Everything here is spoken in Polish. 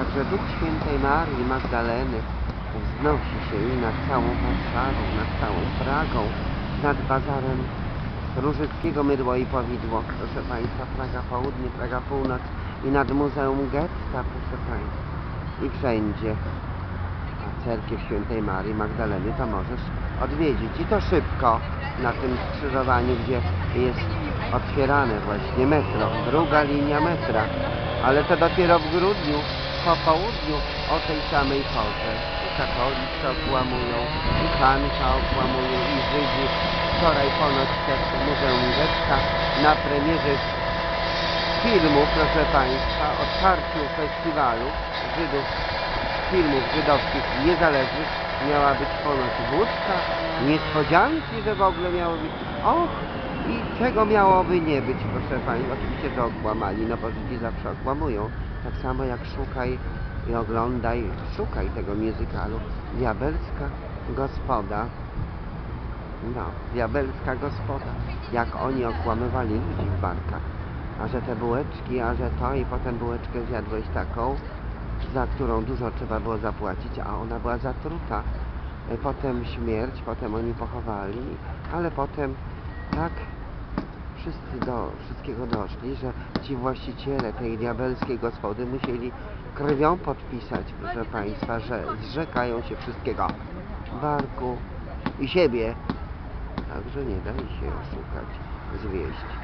Także Duch Świętej Marii Magdaleny wznosi się i nad całą Warszawą, nad całą Pragą, nad bazarem Różyckiego Mydło i Powidło, proszę Państwa, Praga Południe, Praga Północ i nad Muzeum Getta, proszę Państwa, i wszędzie. A Cerkiew Świętej Marii Magdaleny to możesz odwiedzić i to szybko na tym skrzyżowaniu, gdzie jest otwierane właśnie metro, druga linia metra, ale to dopiero w grudniu, po południu o tej samej porze. I katolicy okłamują, i Hanka okłamuje, i Żydzi. Wczoraj ponoć też w Muzeum Getta na premierze filmu, proszę Państwa, otwarciu festiwalu Żydów, filmów żydowskich niezależnych miała być ponoć wódka, niespodzianki, że w ogóle miało być. Och, i czego miałoby nie być, proszę Państwa. Oczywiście to okłamali, no bo Żydzi zawsze okłamują. Tak samo jak szukaj i oglądaj, szukaj tego musicalu. Diabelska Gospoda. No, Diabelska Gospoda. Jak oni okłamywali ludzi w barkach. A że te bułeczki, a że to i potem bułeczkę zjadłeś taką, za którą dużo trzeba było zapłacić, a ona była zatruta. Potem śmierć, potem oni pochowali, ale potem tak wszyscy do wszystkiego doszli, że ci właściciele tej diabelskiej gospody musieli krwią podpisać, proszę Państwa, że zrzekają się wszystkiego, barku i siebie. Także nie da się oszukać, zwieść.